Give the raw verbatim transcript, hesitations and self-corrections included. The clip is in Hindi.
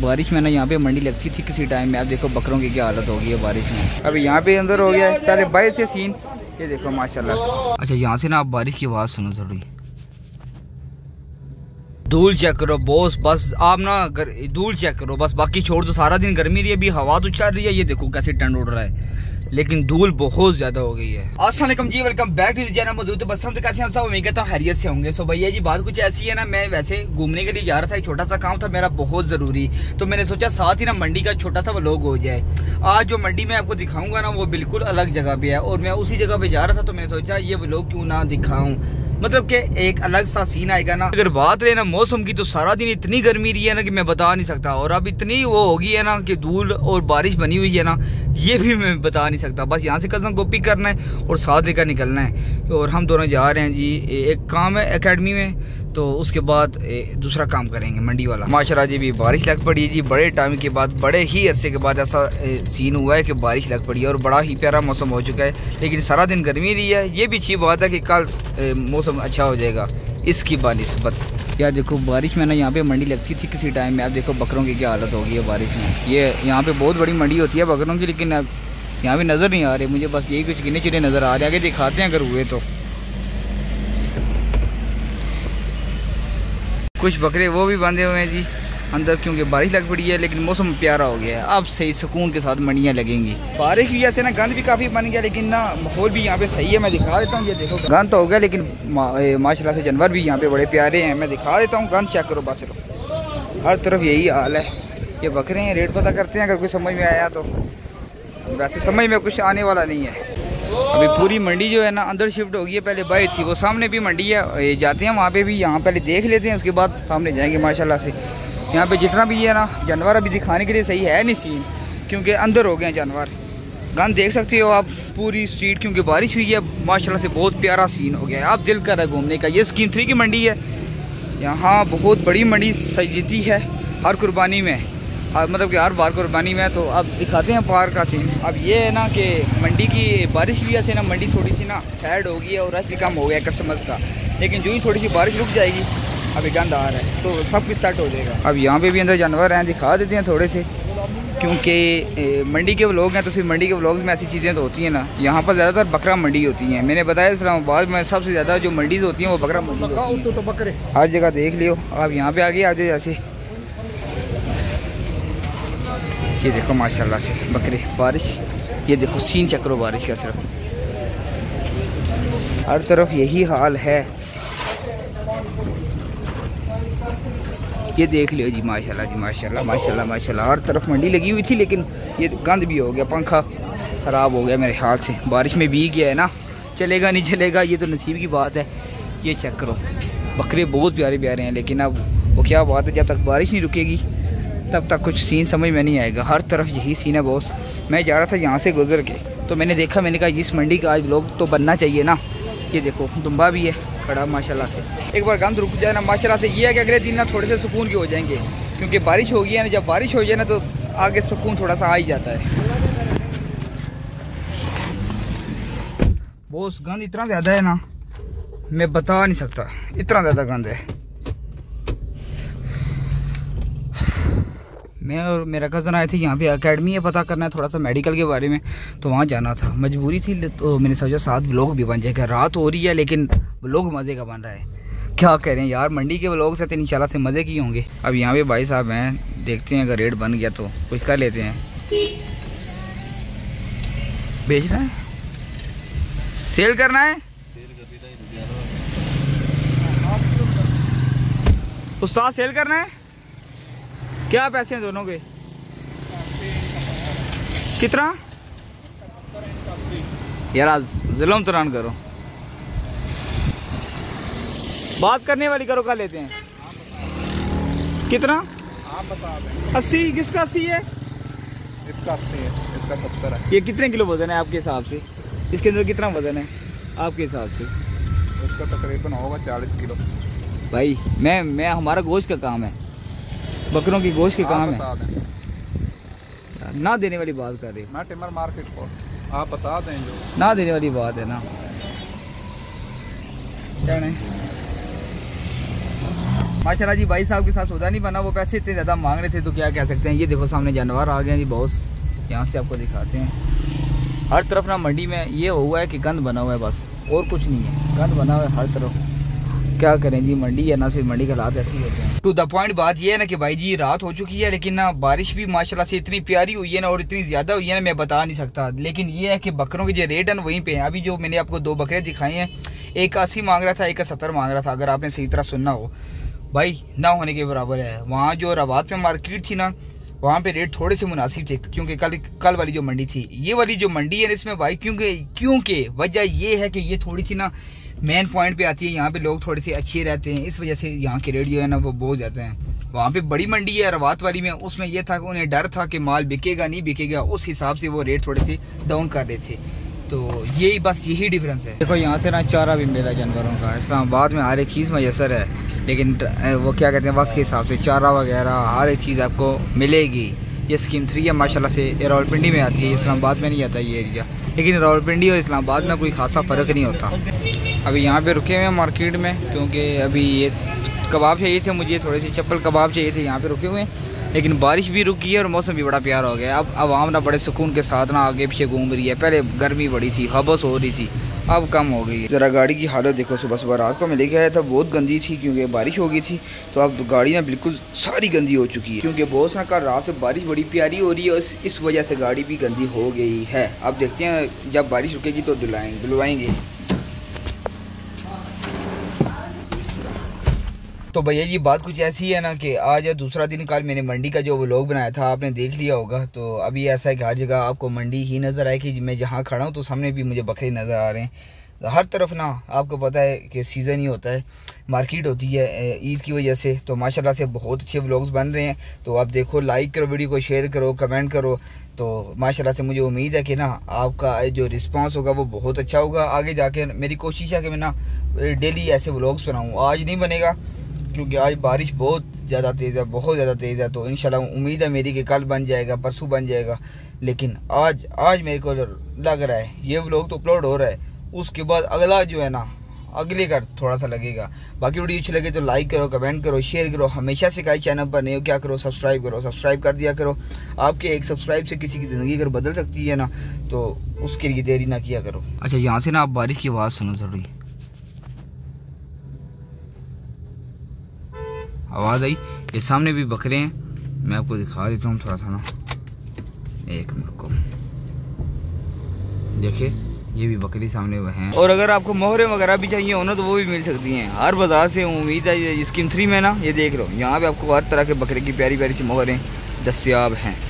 बारिश में ना यहाँ पे मंडी लगती थी किसी टाइम में। अब देखो बकरों की क्या हालत हो गई है बारिश में। अभी यहाँ पे अंदर हो गया है, पहले बाहर से सीन ये देखो माशाल्लाह से। अच्छा यहाँ से ना आप बारिश की आवाज़ सुनो थोड़ी, धूल चेक करो बॉस, बस आप ना धूल चेक करो बस, बाकी छोड़ दो। सारा दिन गर्मी रही है, अभी हवा तो चल रही है, ये देखो कैसे ठंड उड़ रहा है, लेकिन धूल बहुत ज्यादा हो गई है। अस्सलाम वालेकुम जी, वेलकम बैक टू चैनल मौजूद बस हम तो कैसे हम सब उम्मीद करता हूँ हैरियत से होंगे। सो भैया जी बात कुछ ऐसी है ना, मैं वैसे घूमने के लिए जा रहा था, एक छोटा सा काम था मेरा बहुत जरूरी, तो मैंने सोचा साथ ही ना मंडी का छोटा सा व्लॉग हो जाए। आज जो मंडी में आपको दिखाऊंगा ना वो बिल्कुल अलग जगह पे है, और मैं उसी जगह पे जा रहा था, तो मैंने सोचा ये व्लॉग क्यों ना दिखाऊं, मतलब कि एक अलग सा सीन आएगा ना। अगर बात रहे ना मौसम की, तो सारा दिन इतनी गर्मी रही है ना कि मैं बता नहीं सकता, और अब इतनी वो होगी है ना कि धूल और बारिश बनी हुई है ना, ये भी मैं बता नहीं सकता। बस यहाँ से कज़न को पिक करना है और साथ लेकर निकलना है, और हम दोनों जा रहे हैं जी, एक काम है एकेडमी में, तो उसके बाद दूसरा काम करेंगे मंडी वाला। माशाल्लाह जी भी बारिश लग पड़ी है जी, बड़े टाइम के बाद, बड़े ही अरसे के बाद ऐसा सीन हुआ है कि बारिश लग पड़ी है, और बड़ा ही प्यारा मौसम हो चुका है। लेकिन सारा दिन गर्मी रही है, ये भी अच्छी बात है कि कल मौसम अच्छा हो जाएगा इसकी बानिस्बत। यार देखो बारिश में ना यहाँ पे मंडी लगती थी किसी टाइम में, अब देखो बकरों की क्या हालत हो गई है बारिश में। ये यहाँ पे बहुत बड़ी मंडी होती है बकरों की, लेकिन अब यहाँ पे नज़र नहीं आ रहे मुझे, बस यही कुछ गिने चुने नज़र आ रहे, आगे दिखाते हैं अगर हुए तो। कुछ बकरे वो भी बांधे हुए हैं जी अंदर, क्योंकि बारिश लग पड़ी है, लेकिन मौसम प्यारा हो गया है, अब सही सुकून के साथ मंडियाँ लगेंगी। बारिश की वजह से ना गंद भी काफ़ी बन गया, लेकिन ना माहौल भी यहाँ पे सही है, मैं दिखा देता हूँ। ये देखो गंद तो हो गया, लेकिन मा, माशाल्लाह से जानवर भी यहाँ पे बड़े प्यारे हैं, मैं दिखा देता हूँ। गंद चेक करो बस, हर तरफ यही हाल है। ये बकरे हैं, रेट पता करते हैं अगर कुछ समझ में आया तो, वैसे समझ में कुछ आने वाला नहीं है। अभी पूरी मंडी जो है ना अंदर शिफ्ट हो गई है, पहले बाहर थी, वो सामने भी मंडी है, जाते हैं वहाँ पे भी, यहाँ पहले देख लेते हैं, उसके बाद सामने जाएंगे। माशाल्लाह से यहाँ पे जितना भी है ना जानवर अभी दिखाने के लिए सही है नहीं सीन, क्योंकि अंदर हो गए हैं जानवर। गंद देख सकते हो आप पूरी स्ट्रीट, क्योंकि बारिश हुई है, माशाल्लाह से बहुत प्यारा सीन हो गया है। आप दिल कर रहा है घूमने का। ये स्कीम थ्री की मंडी है, यहाँ बहुत बड़ी मंडी सजती है हर कुर्बानी में, हाँ मतलब कि हर बार कुर्बानी में। तो अब दिखाते हैं पार का सीन। अब ये है ना कि मंडी की बारिश की वजह से ना मंडी थोड़ी सी ना सैड हो गई है, और रश भी कम हो गया है कस्टमर्स का, लेकिन जो ही थोड़ी सी बारिश रुक जाएगी, अभी गंद आ रहा है तो सब कुछ सेट हो जाएगा। अब यहाँ पे भी अंदर जानवर हैं, दिखा देते हैं थोड़े से, क्योंकि मंडी के व्लॉग हैं तो फिर मंडी के व्लॉग्स में ऐसी चीज़ें तो होती हैं ना। यहाँ पर ज़्यादातर बकरा मंडी होती हैं, मैंने बताया इस्लामाबाद में सबसे ज़्यादा जो मंडीज़ होती हैं वो बकरा मंडी होती हैं। तो बकरे हर जगह देख लियो। अब यहाँ पे आगे आ जाओ, जैसे ये देखो माशाल्लाह से बकरे, बारिश, ये देखो सीन चेक करो बारिश का, सिर्फ हर तरफ यही हाल है। ये देख लियो जी माशाल्लाह जी, माशाल्लाह माशाल्लाह माशाल्लाह, हर तरफ मंडी लगी हुई थी, लेकिन ये गंद भी हो गया, पंखा ख़राब हो गया मेरे ख्याल से, बारिश में भीग गया है ना, चलेगा नहीं चलेगा ये तो नसीब की बात है। ये चेक करो बकरे बहुत प्यारे प्यारे हैं, लेकिन अब वो क्या बात है, जब तक बारिश नहीं रुकेगी तब तक कुछ सीन समझ में नहीं आएगा। हर तरफ यही सीन है बॉस। मैं जा रहा था यहाँ से गुजर के, तो मैंने देखा, मैंने कहा इस मंडी का आज लोग तो बनना चाहिए ना। ये देखो दुम्बा भी है खड़ा माशाल्लाह से, एक बार गंद रुक जाए ना माशाल्लाह से, ये है कि अगले दिन ना थोड़े से सुकून के हो जाएंगे, क्योंकि बारिश हो गई है ना, जब बारिश हो जाए ना तो आगे सुकून थोड़ा सा आ ही जाता है। बॉस गंद इतना ज़्यादा है ना, मैं बता नहीं सकता, इतना ज़्यादा गंद है। मैं और मेरा कज़न आए थे यहाँ पे, एकेडमी है, पता करना है थोड़ा सा मेडिकल के बारे में, तो वहाँ जाना था, मजबूरी थी, तो मैंने सोचा साथ व्लॉग भी बन जाएगा। रात हो रही है लेकिन व्लॉग मज़े का बन रहा है, क्या करें यार, मंडी के व्लॉग से तो इंशाल्लाह से मज़े की होंगे। अब यहाँ पे भाई साहब हैं, देखते हैं अगर रेट बन गया तो कुछ कर लेते हैं। बेचना है, सेल करना है, उस्ताद सेल करना है, क्या पैसे हैं दोनों के, कितना यार, जुल्म तो ना करो, बात करने वाली करो, कर लेते हैं। कितना आप बता दें। अस्सी, किसका अस्सी है? इसका अस्सी है, इसका सत्तर है। ये कितने किलो वजन है आपके हिसाब से? इसके अंदर कितना वजन है आपके हिसाब से? इसका तकरीबन होगा चालीस किलो। भाई मैं मैं हमारा गोश्त का काम है, बकरों की गोश्त के काम है, ना देने वाली बात कर रही मैं टिमर मार्केट को, आप बता दें जो ना देने वाली बात है ना, क्या नहीं माशाल्लाह जी भाई साहब के साथ सौदा नहीं बना, वो पैसे इतने ज़्यादा मांग रहे थे तो क्या कह सकते हैं। ये देखो सामने जानवर आ गए हैं जी बॉस, यहाँ से आपको दिखाते हैं। हर तरफ ना मंडी में ये हुआ है कि गंद बना हुआ है, बस और कुछ नहीं है, गंद बना हुआ है हर तरफ। क्या करें जी, मंडी है ना, फिर मंडी के हालात ऐसे ही होते हैं। टू द पॉइंट बात ये है ना कि भाई जी रात हो चुकी है, लेकिन ना बारिश भी माशाल्लाह से इतनी प्यारी हुई है ना और इतनी ज़्यादा हुई है ना, मैं बता नहीं सकता। लेकिन ये है कि बकरों के जो रेट है ना वहीं पे है। अभी जो मैंने आपको दो बकरे दिखाए हैं, एक अस्सी मांग रहा था, एक सत्तर मांग रहा था, अगर आपने सही तरह सुनना हो भाई, ना होने के बराबर है। वहाँ जो रवात में मार्केट थी ना, वहाँ पे रेट थोड़े से मुनासिब थे, क्योंकि कल कल वाली जो मंडी थी, ये वाली जो मंडी है इसमें भाई, क्योंकि क्योंकि वजह ये है कि ये थोड़ी सी ना मेन पॉइंट पे आती है, यहाँ पे लोग थोड़े से अच्छे रहते हैं, इस वजह से यहाँ के रेट जो है ना वो बहुत जाते हैं। वहाँ पे बड़ी मंडी है रवात वाली में, उसमें यह था कि उन्हें डर था कि माल बिकेगा नहीं बिकेगा, उस हिसाब से वो रेट थोड़े से डाउन कर रहे थे। तो यही बस यही डिफरेंस है। देखो यहाँ से ना चारा भी मिला जानवरों का, इस्लामाबाद में हर एक चीज़ मैसर है, लेकिन वो क्या कहते हैं वक्त के हिसाब से चारा वगैरह हर एक चीज़ आपको मिलेगी। ये स्कीम थ्री है माशाल्लाह से, ये रावलपिंडी में आती है, इस्लामाबाद में नहीं आता ये एरिया, लेकिन रावलपिंडी और इस्लामाबाद में कोई खासा फ़र्क नहीं होता। अभी यहाँ पे रुके हुए हैं मार्केट में, क्योंकि अभी ये कबाब चाहिए थे मुझे, थोड़े से चप्पल कबाब चाहिए थे, यहाँ पे रुके हुए हैं। लेकिन बारिश भी रुकी है और मौसम भी बड़ा प्यारा हो गया। अब आवाम ना बड़े सुकून के साथ ना आगे पीछे घूम रही है। पहले गर्मी बड़ी थी, हबस हो रही थी, अब कम हो गई है। ज़रा गाड़ी की हालत देखो, सुबह सुबह रात को मैं लेके आया था, बहुत गंदी थी क्योंकि बारिश हो गई थी। तो अब गाड़ी ना बिल्कुल सारी गंदी हो चुकी है, क्योंकि बहुत ना कल रात से बारिश बड़ी प्यारी हो रही है, इस वजह से गाड़ी भी गंदी हो गई है। अब देखते हैं जब बारिश रुकेगी तो धुलाएंगे धुलवाएँगे। तो भैया जी बात कुछ ऐसी है ना कि आज दूसरा दिन, कल मैंने मंडी का जो व्लॉग बनाया था आपने देख लिया होगा। तो अभी ऐसा है कि हर जगह आपको मंडी ही नज़र आए कि मैं जहाँ खड़ा हूँ तो सामने भी मुझे बकरे नज़र आ रहे हैं। तो हर तरफ ना आपको पता है कि सीज़न ही होता है, मार्केट होती है ईद की वजह से। तो माशाल्लाह से बहुत अच्छे व्लॉग्स बन रहे हैं। तो आप देखो, लाइक करो, वीडियो को शेयर करो, कमेंट करो। तो माशाल्लाह से मुझे उम्मीद है कि ना आपका जो रिस्पांस होगा वो बहुत अच्छा होगा। आगे जाके मेरी कोशिश है कि मैं ना डेली ऐसे व्लॉग्स बनाऊँ। आज नहीं बनेगा क्योंकि आज बारिश बहुत ज़्यादा तेज़ है, बहुत ज़्यादा तेज़ है। तो इंशाल्लाह उम्मीद है मेरी कि कल बन जाएगा, परसों बन जाएगा। लेकिन आज आज मेरे को लग रहा है ये व्लॉग तो अपलोड हो रहा है, उसके बाद अगला जो है ना अगले का थोड़ा सा लगेगा। बाकी वीडियो अच्छी लगे तो लाइक करो, कमेंट करो, शेयर करो। हमेशा से कई चैनल पर नहीं हो क्या करो, सब्सक्राइब करो, सब्सक्राइब कर दिया करो। आपके एक सब्सक्राइब से किसी की ज़िंदगी अगर बदल सकती है ना, तो उसके लिए देरी ना किया करो। अच्छा, यहाँ से ना आप बारिश की आवाज़ सुनो, थोड़ी आवाज़ आई। ये सामने भी बकरे हैं, मैं आपको दिखा देता हूँ थोड़ा सा ना, एक मिनट को देखिए, ये भी बकरी सामने वो हैं। और अगर आपको मोहरें वगैरह भी चाहिए हो ना तो वो भी मिल सकती हैं हर बाजार से। उम्मीद है ये स्कीम थ्री में ना, ये देख लो यहाँ पे आपको हर तरह के बकरे की प्यारी प्यारी सी मोहरें दस्तियाब हैं।